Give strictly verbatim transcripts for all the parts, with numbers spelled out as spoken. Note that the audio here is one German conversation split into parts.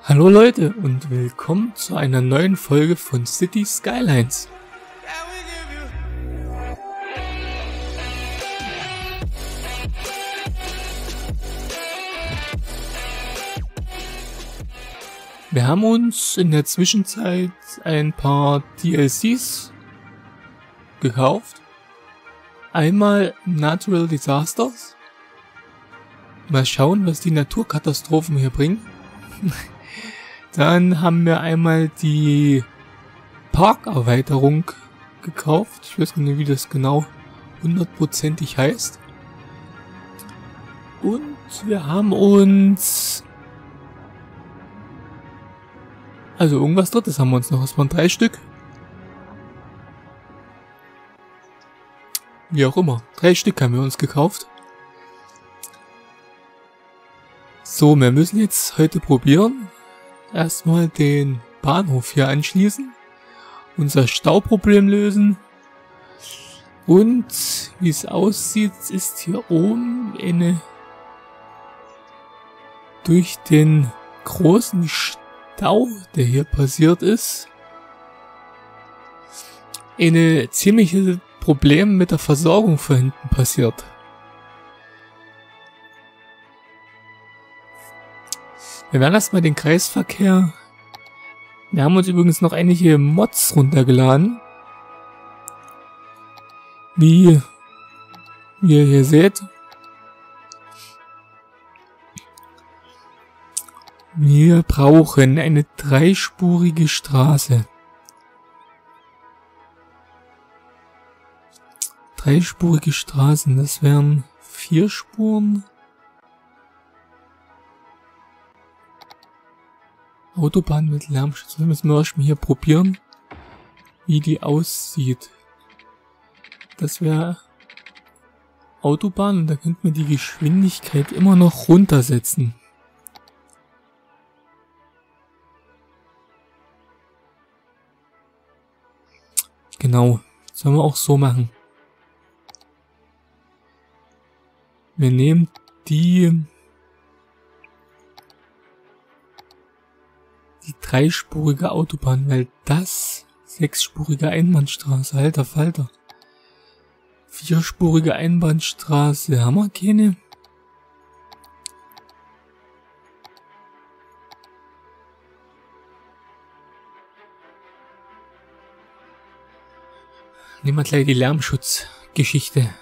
Hallo Leute und willkommen zu einer neuen Folge von City Skylines. Wir haben uns in der Zwischenzeit ein paar D L Cs gekauft. Einmal Natural Disasters. Mal schauen, was die Naturkatastrophen hier bringen. Dann haben wir einmal die Parkerweiterung gekauft. Ich weiß nicht, wie das genau hundertprozentig heißt. Und wir haben uns... Also irgendwas drittes haben wir uns noch. Es waren drei Stück. Wie auch immer. Drei Stück haben wir uns gekauft. So, wir müssen jetzt heute probieren. Erstmal den Bahnhof hier anschließen. Unser Stauproblem lösen. Und wie es aussieht, ist hier oben eine durch den großen Stau, der hier passiert ist, eine ziemliche Problem mit der Versorgung von hinten passiert. Wir werden erstmal den Kreisverkehr. Wir haben uns übrigens noch einige Mods runtergeladen. Wie, wie ihr hier seht. Wir brauchen eine dreispurige Straße. Dreispurige Straßen, das wären vier Spuren. Autobahn mit Lärmschutz. Das müssen wir erstmal hier probieren, wie die aussieht. Das wäre Autobahn und da könnte man die Geschwindigkeit immer noch runtersetzen. Genau, sollen wir auch so machen. Wir nehmen die die dreispurige Autobahn, weil das sechsspurige Einbahnstraße, alter Falter. Vierspurige Einbahnstraße, haben wir keine? Nehmen wir gleich die Lärmschutzgeschichte.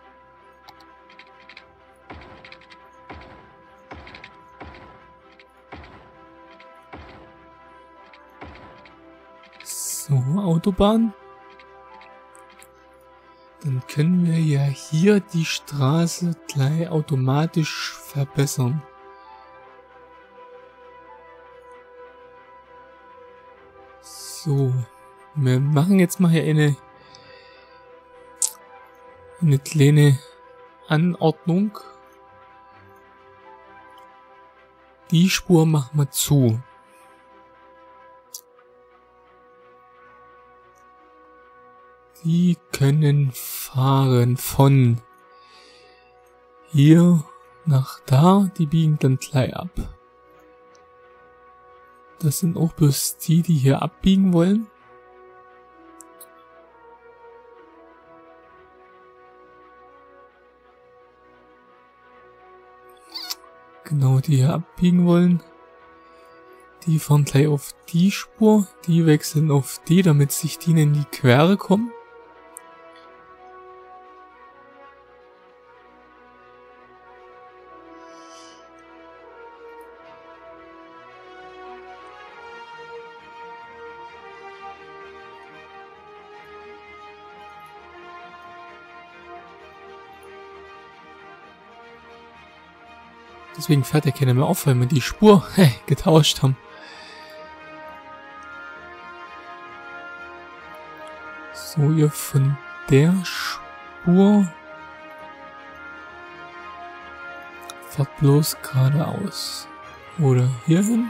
So, Autobahn. Dann können wir ja hier die Straße gleich automatisch verbessern. So, wir machen jetzt mal hier eine eine kleine Anordnung. Die Spur machen wir zu. Die können fahren von hier nach da, die biegen dann gleich ab. Das sind auch bloß die, die hier abbiegen wollen. Genau, die hier abbiegen wollen. Die fahren gleich auf die Spur, die wechseln auf die, damit sich die in die Quere kommen. Deswegen fährt ja keiner mehr auf, weil wir die Spur hey, getauscht haben. So, ihr von der Spur fahrt bloß geradeaus. Oder hier hin.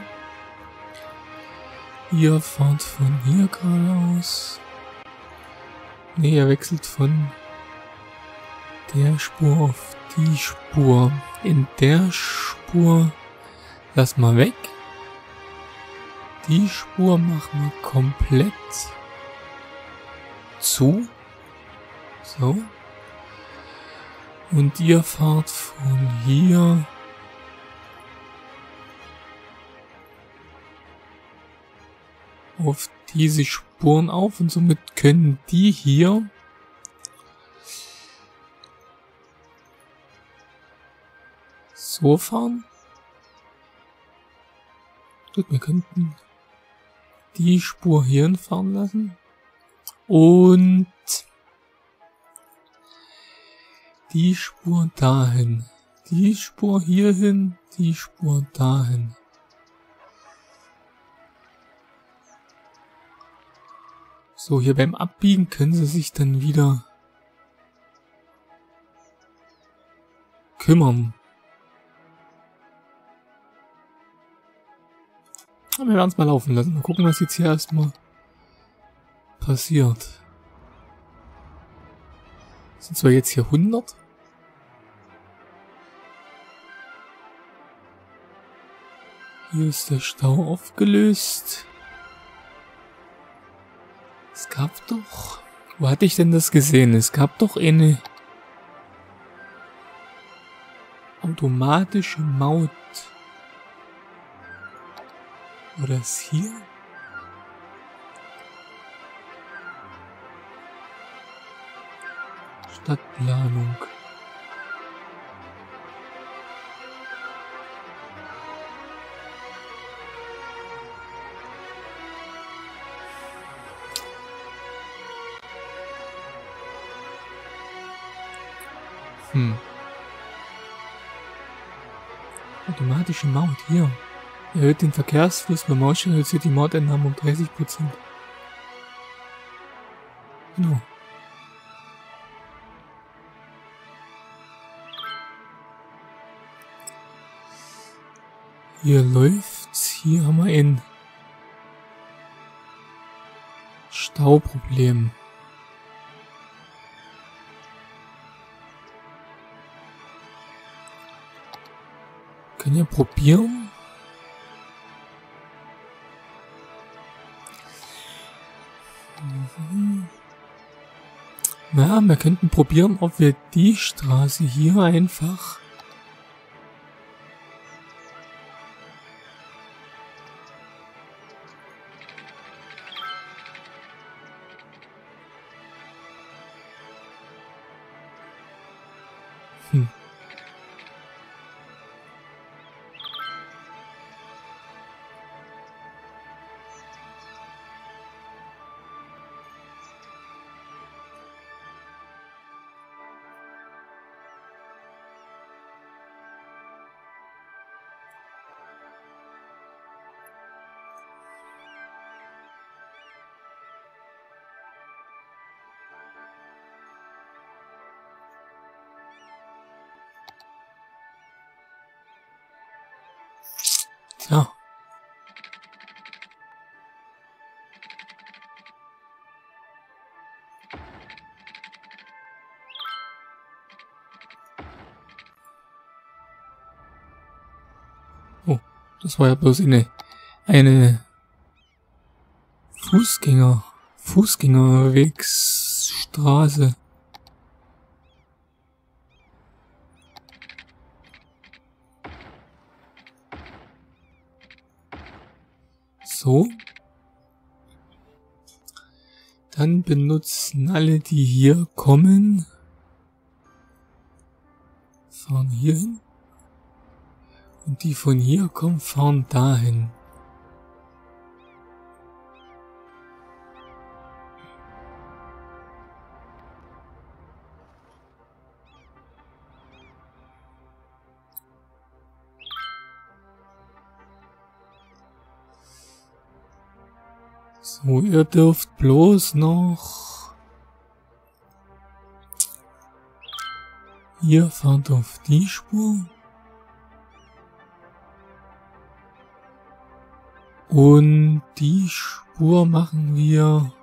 Ihr fahrt von hier geradeaus. Ne, ihr wechselt von der Spur auf die Spur. In der Spur lass mal weg. Die Spur machen wir komplett zu. So. Und ihr fahrt von hier auf diese Spuren auf und somit können die hier so fahren. Gut, wir könnten die Spur hierhin fahren lassen und die Spur dahin, die Spur hierhin, die Spur dahin. So, hier beim Abbiegen können sie sich dann wieder kümmern. Aber wir werden es mal laufen lassen. Mal gucken, was jetzt hier erstmal passiert. Sind zwar jetzt hier hundert. Hier ist der Stau aufgelöst. Es gab doch... Wo hatte ich denn das gesehen? Es gab doch eine automatische Maut. Oder ist hier? Stadtplanung. Hm. Automatische Maut hier. Erhöht den Verkehrsfluss, bei Maut reduziert die Mautentnahme um dreißig Prozent. Genau. Hier läuft's. Hier haben wir ein Stauproblem. Können ja probieren. Mhm. Ja, wir könnten probieren, ob wir die Straße hier einfach hm. Tja. Oh, das war ja bloß eine, eine Fußgänger, Fußgängerwegsstraße. So. Dann benutzen alle, die hier kommen, fahren hier hin. Und die von hier kommen, fahren dahin. So, ihr dürft bloß noch... Ihr fahrt auf die Spur. Und die Spur machen wir...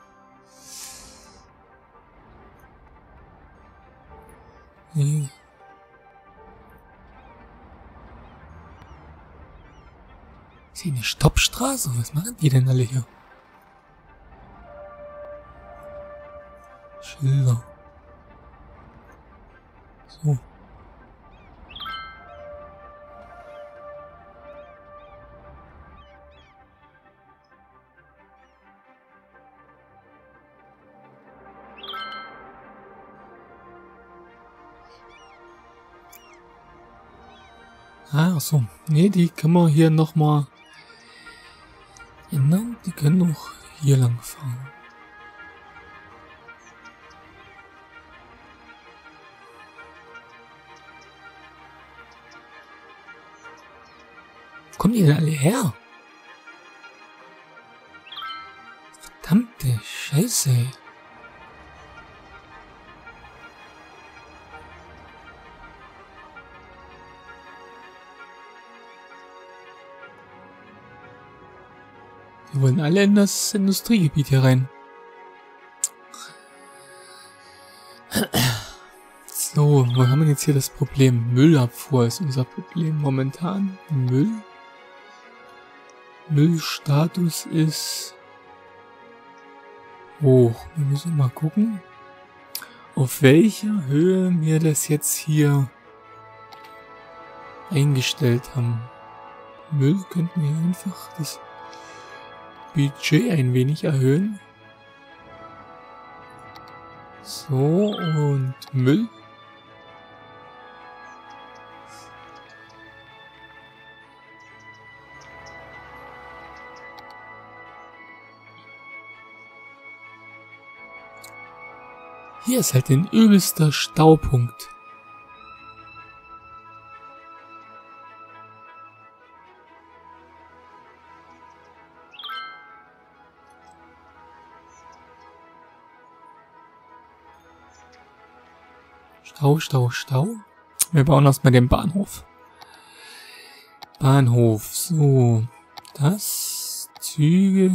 Nee. Ist hier eine Stoppstraße? Was machen die denn alle hier? Schilder. So. Ah, so. Nee, die können wir hier nochmal ändern. Die können auch hier lang fahren. Wo kommen die denn alle her? Verdammte Scheiße. Wir wollen alle in das Industriegebiet hier rein. So, wo haben wir jetzt hier das Problem? Müllabfuhr ist unser Problem momentan. Müll. Müllstatus ist hoch. Wir müssen mal gucken, auf welcher Höhe wir das jetzt hier eingestellt haben. Müll könnten wir einfach das Budget ein wenig erhöhen. So, und Müll. Hier ist halt ein übelster Staupunkt. Stau, Stau, Stau. Wir bauen erstmal den Bahnhof. Bahnhof, so. Das, Züge.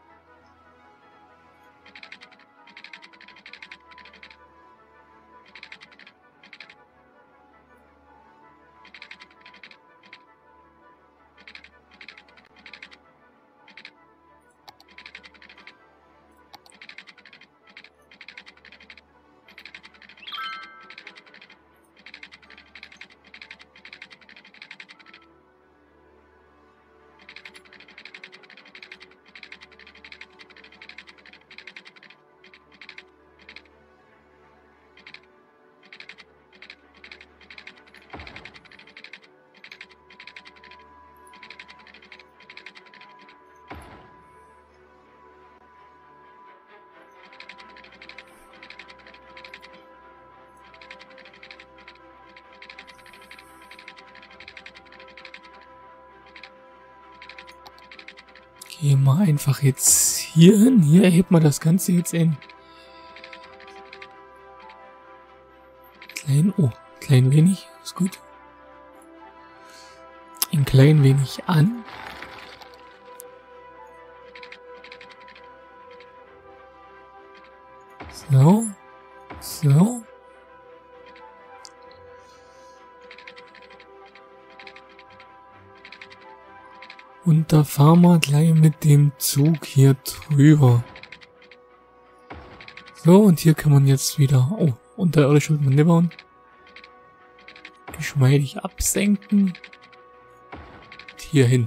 Gehen wir einfach jetzt hier hin. Hier erhebt man das Ganze jetzt in klein, oh, klein wenig, ist gut. Ein klein wenig an. So, so. Und da fahren wir gleich mit dem Zug hier drüber. So, und hier kann man jetzt wieder... Oh, unterirdisch wird man nicht bauen. Geschmeidig absenken. Und hier hin.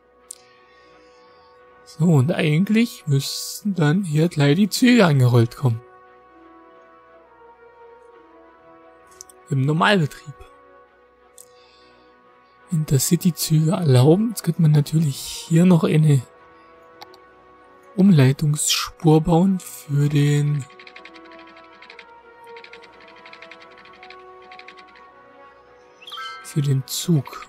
So, und eigentlich müssten dann hier gleich die Züge angerollt kommen. Im Normalbetrieb. Intercity-Züge erlauben. Jetzt könnte man natürlich hier noch eine Umleitungsspur bauen für den für den Zug.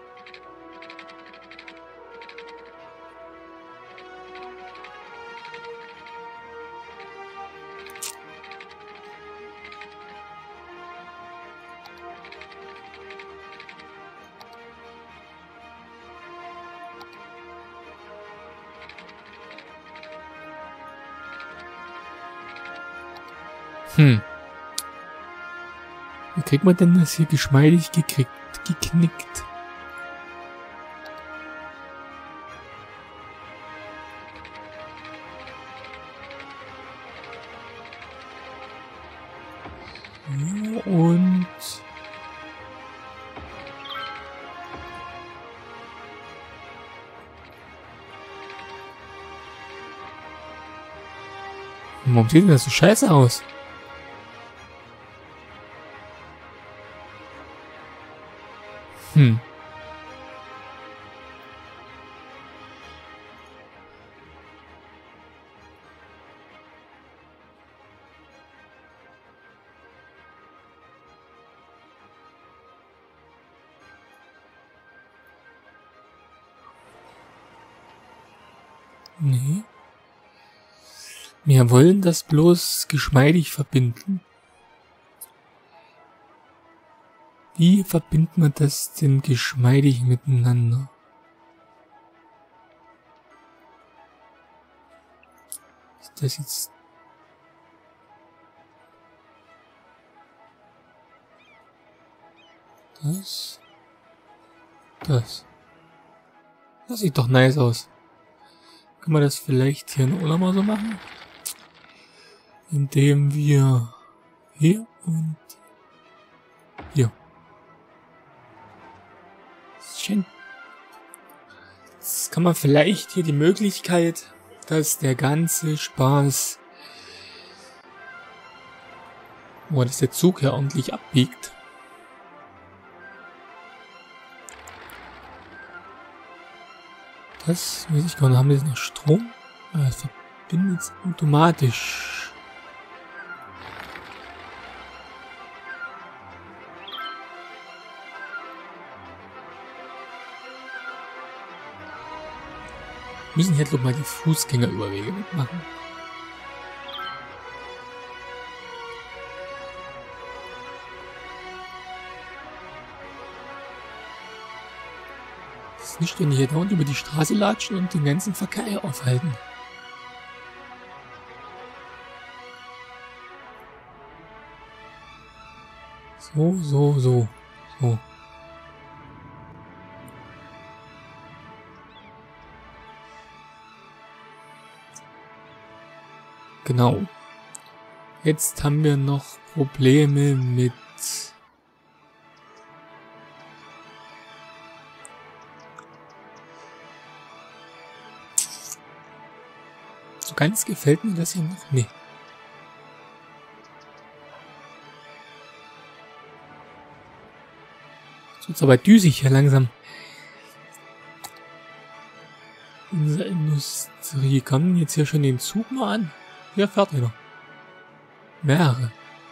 Hm. Wie kriegt man denn das hier geschmeidig gekriegt, geknickt? Ja, und warum sieht denn das so scheiße aus? Hm. Nee. Wir wollen das bloß geschmeidig verbinden. Wie verbindet man das denn geschmeidig miteinander? Ist das jetzt... Das... Das... Das sieht doch nice aus. Können wir das vielleicht hier noch mal so machen? Indem wir hier und hier. Schön. Jetzt kann man vielleicht hier die Möglichkeit, dass der ganze Spaß, oh, dass der Zug ja ordentlich abbiegt. Das weiß ich gar nicht. Haben wir jetzt noch Strom? Das verbindet es automatisch. Wir müssen hier, glaube ich, mal die Fußgängerüberwege mitmachen. Das ist nicht, wenn die hier dauernd über die Straße latschen und den ganzen Verkehr aufhalten. So, so, so, so. Genau. Jetzt haben wir noch Probleme mit so ganz gefällt mir das hier noch. Nee. Jetzt wird's aber düsig hier langsam. Unsere Industrie. Kommen jetzt hier schon den Zug mal an? Hier fährt einer. Mehrere.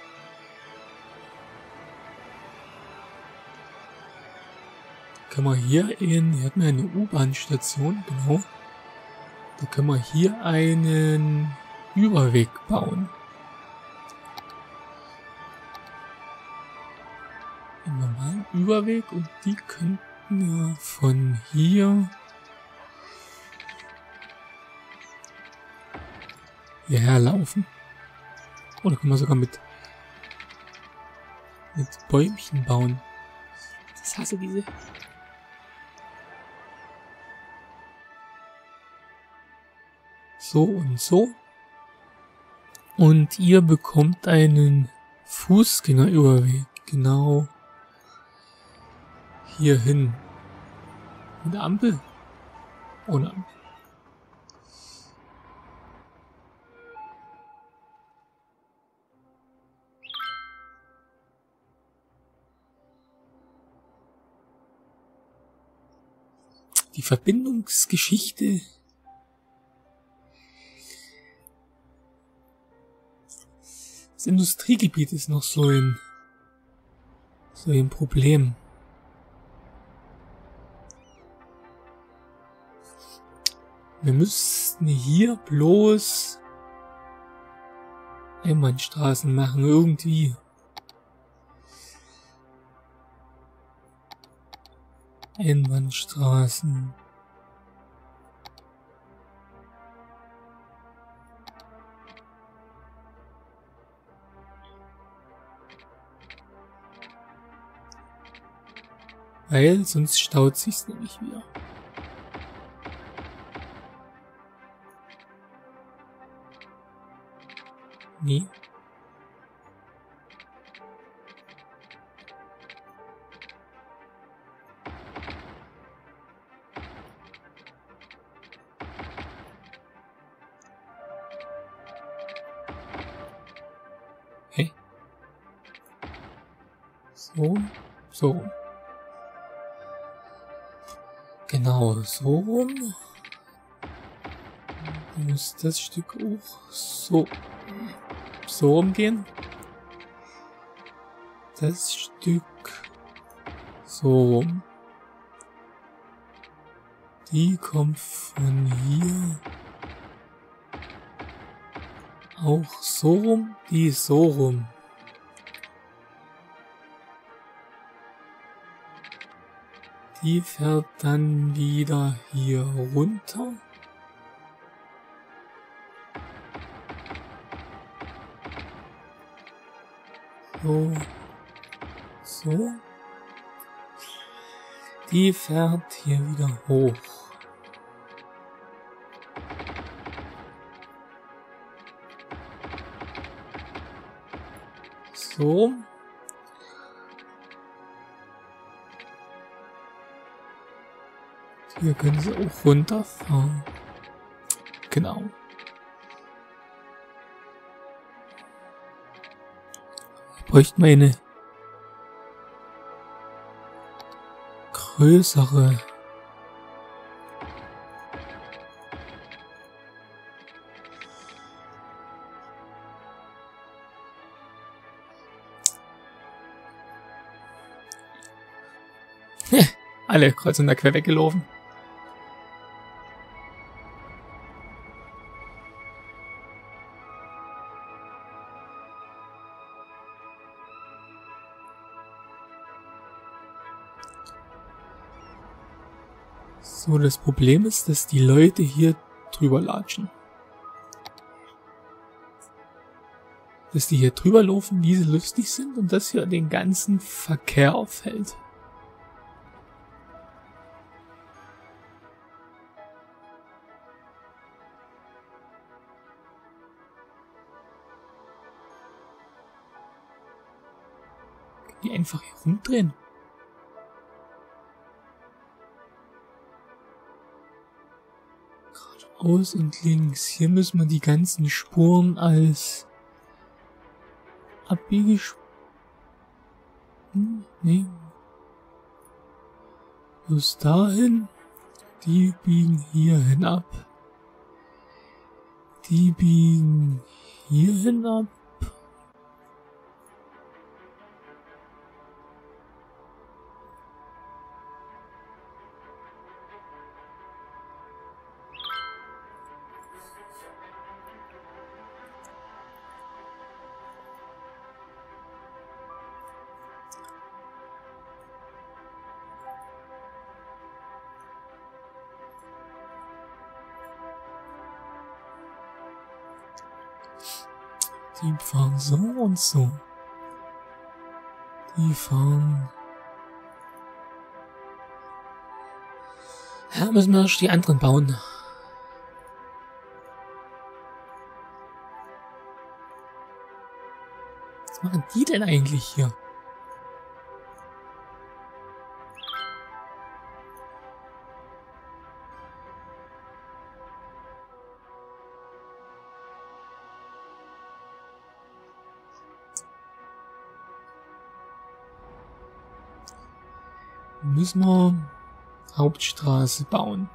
Können wir hier in, hier hatten wir eine U-Bahn-Station, genau. Da können wir hier einen Überweg bauen. Einen normalen Überweg und die könnten wir von hier hierher laufen. Oder können wir sogar mit mit Bäumchen bauen. Das hasse diese. So und so. Und ihr bekommt einen Fußgängerüberweg. Genau hier hin. Mit der Ampel? Ohne Ampel. Die Verbindungsgeschichte das Industriegebiet ist noch so ein so ein Problem. Wir müssten hier bloß Einbahnstraßen machen, irgendwie. Einbahnstraßen. Weil sonst staut sich's nämlich wieder. Nee. So, so. Genau, so rum. Muss das Stück auch so, so rumgehen. Das Stück so rum. Die kommt von hier auch so rum, die ist so rum. Die fährt dann wieder hier runter. So. So. Die fährt hier wieder hoch. So. Hier können sie auch runterfahren. Genau. Ich bräuchte mal eine größere. Alle kreuz und quer weggelaufen. So, das Problem ist, dass die Leute hier drüber latschen. Dass die hier drüber laufen, wie sie lustig sind und das hier den ganzen Verkehr auffällt. Die einfach hier rumdrehen. Geradeaus und links. Hier müssen wir die ganzen Spuren als Abbiegespuren. Hm, nee. Bis dahin. Die biegen hier hin ab. Die biegen hier hin ab. Die fahren so und so. Die fahren... Ja, müssen wir erst die anderen bauen. Was machen die denn eigentlich hier? Müssen wir Hauptstraße bauen.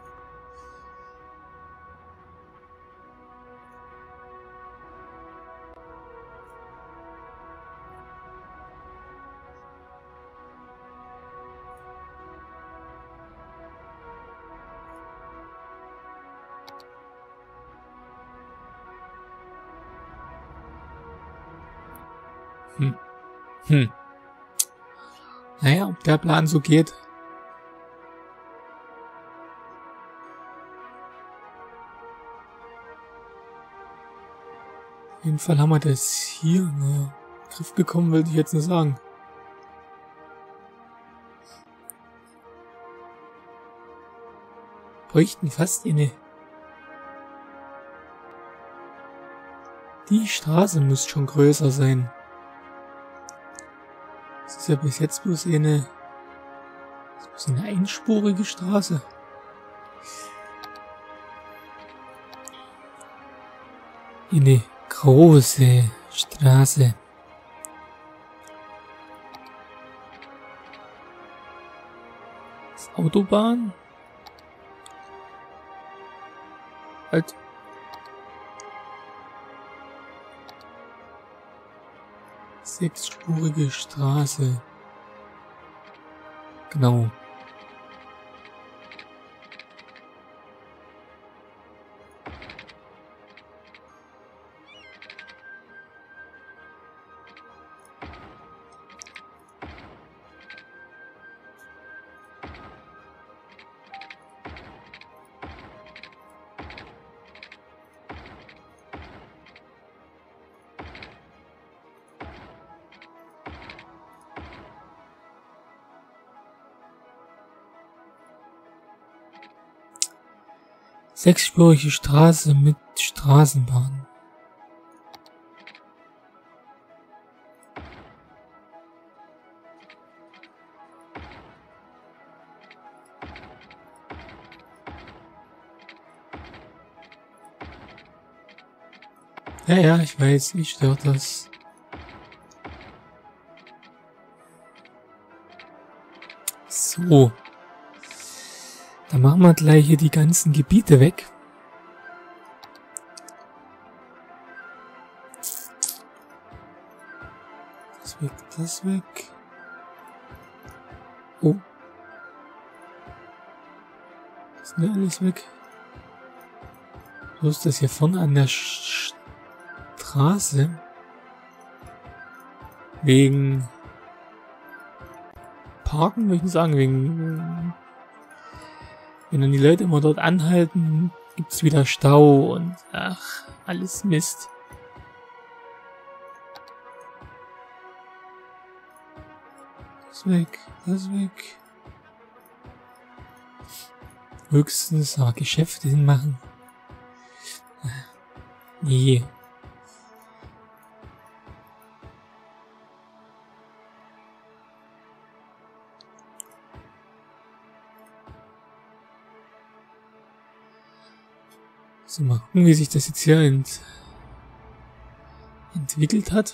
Hm. Hm. Naja, ob der Plan so geht. Auf jeden Fall haben wir das hier, naja, Griff bekommen, würde ich jetzt nur sagen. Bräuchten fast eine. Die Straße muss schon größer sein. Das ist ja bis jetzt bloß eine, das ist eine einspurige Straße. Eine große Straße. Autobahn. Halt. Sechsspurige Straße. Genau. Sechsspurige Straße mit Straßenbahn. Ja, ja, ich weiß, mich stört das. So. Dann machen wir gleich hier die ganzen Gebiete weg. Das weg, das weg. Oh. Das ist denn alles weg? So ist das hier vorne an der Straße. Wegen Parken, würde ich nicht sagen, wegen... Wenn dann die Leute immer dort anhalten, gibt's wieder Stau und ach, alles Mist. Das weg, das weg. Höchstens auch Geschäfte hinmachen. Nee. So, mal gucken, wie sich das jetzt hier ent entwickelt hat.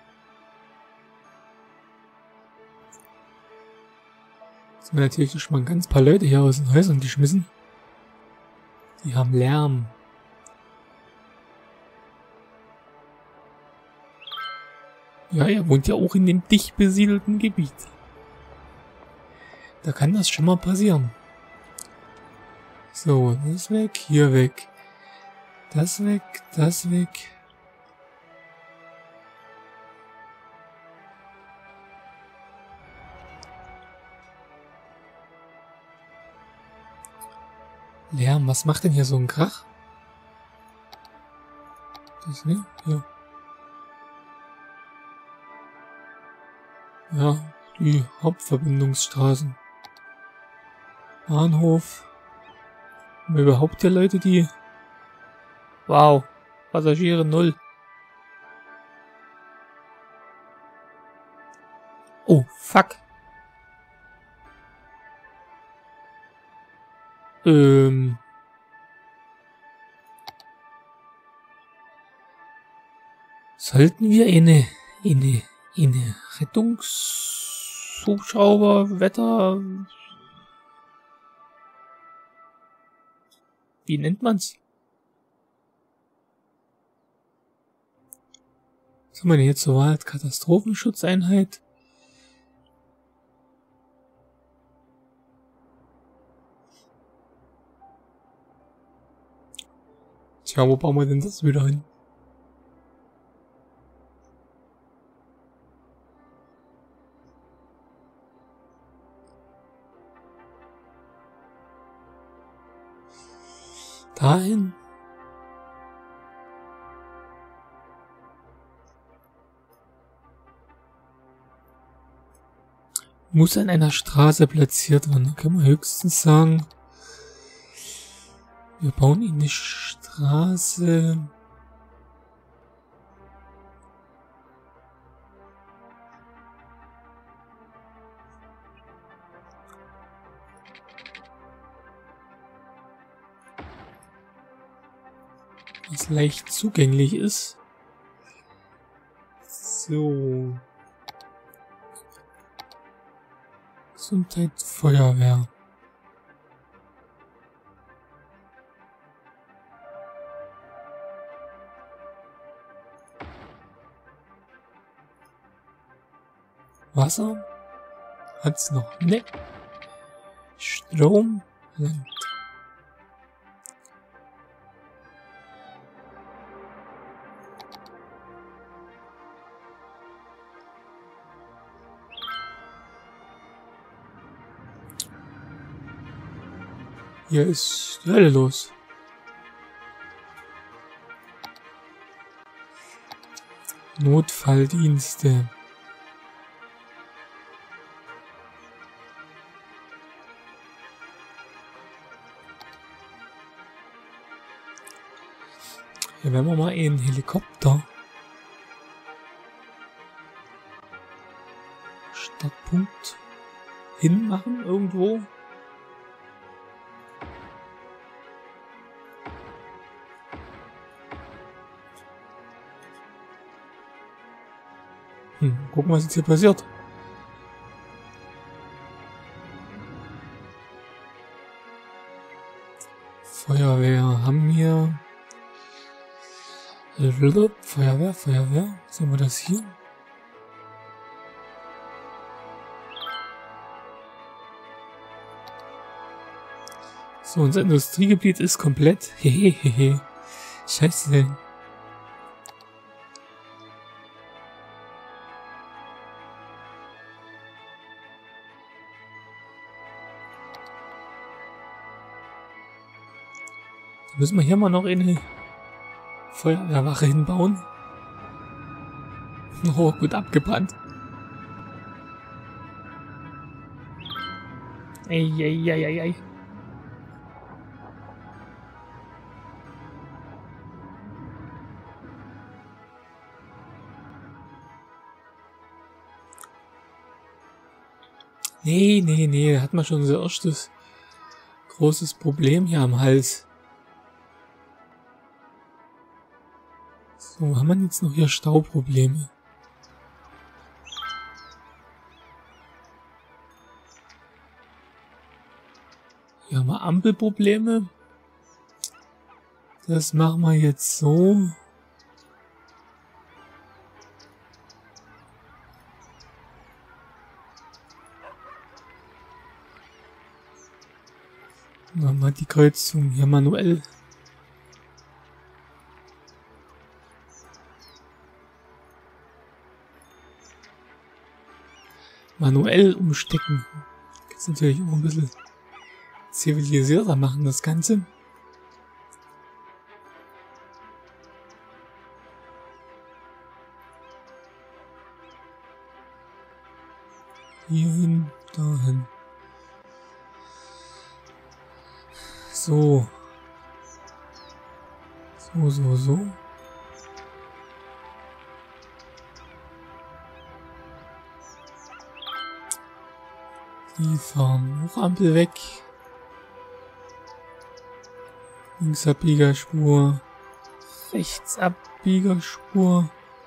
Jetzt haben wir natürlich schon mal ein ganz paar Leute hier aus den Häusern geschmissen. Die haben Lärm. Ja, er wohnt ja auch in dem dicht besiedelten Gebiet. Da kann das schon mal passieren. So, das weg, hier weg. Das weg, das weg. Lärm, was macht denn hier so ein Krach? Das, ne? Ja. Ja, die Hauptverbindungsstraßen. Bahnhof. Haben wir überhaupt hier Leute, die... Wow, Passagiere null. Oh, fuck. Ähm... Sollten wir eine, eine, eine Rettungshubschrauber, Wetter... Wie nennt man's? Was haben wir denn jetzt zur Wahl? Katastrophenschutzeinheit? Tja, wo bauen wir denn das wieder hin? Dahin? Muss an einer Straße platziert werden. Da können wir höchstens sagen, wir bauen in die Straße. Was leicht zugänglich ist. So. Gesundheit, Feuerwehr. Wasser? Hat's noch? Ne. Strom? Land. Hier ist die Hölle los. Notfalldienste. Hier werden wir mal einen Helikopter. Startpunkt hinmachen irgendwo. Hm, gucken, was jetzt hier passiert. Feuerwehr haben wir. Feuerwehr, Feuerwehr. Sehen wir das hier? So, unser Industriegebiet ist komplett. Hehehe. Scheiße. Da müssen wir hier mal noch eine Feuerwehrwache hinbauen. Oh, gut abgebrannt. Eieieiei. Nee, nee, nee, da hat man schon unser erstes großes Problem hier am Hals. So, haben wir jetzt noch hier Stauprobleme? Hier haben wir Ampelprobleme. Das machen wir jetzt so. Dann haben wir die Kreuzung hier manuell. Manuell umstecken. Jetzt natürlich auch ein bisschen zivilisierter machen das Ganze. Hierhin, dahin. So. So, so, so. Liefern. Hochampel weg. Linksabbiegerspur. Rechtsabbiegerspur.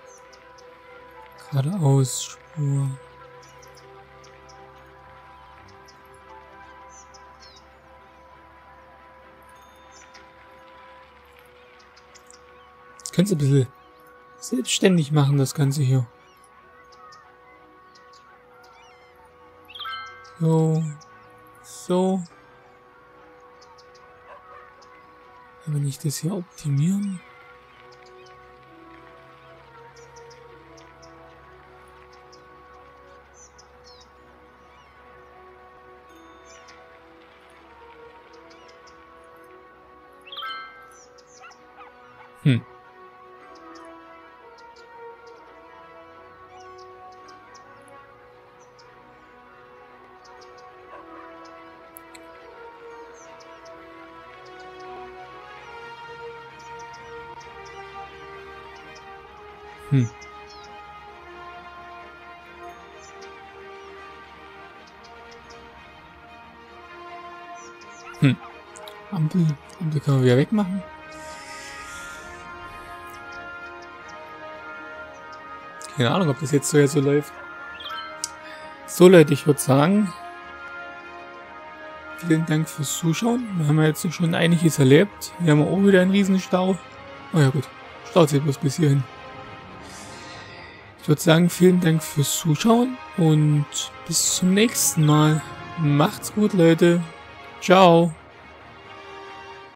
Geradeausspur. Kannst du ein bisschen selbstständig machen, das Ganze hier. So. So. Wenn ich das hier optimieren. Hm. Hm. Hm. Ampel, Ampel können wir wieder wegmachen. Keine Ahnung, ob das jetzt so, jetzt so läuft. So Leute, ich würde sagen, vielen Dank fürs Zuschauen. Wir haben jetzt schon einiges erlebt. Hier haben wir auch wieder einen Riesenstau. Oh ja gut, Stau zählt bloß bis hierhin. Ich würde sagen, vielen Dank fürs Zuschauen und bis zum nächsten Mal. Macht's gut, Leute. Ciao.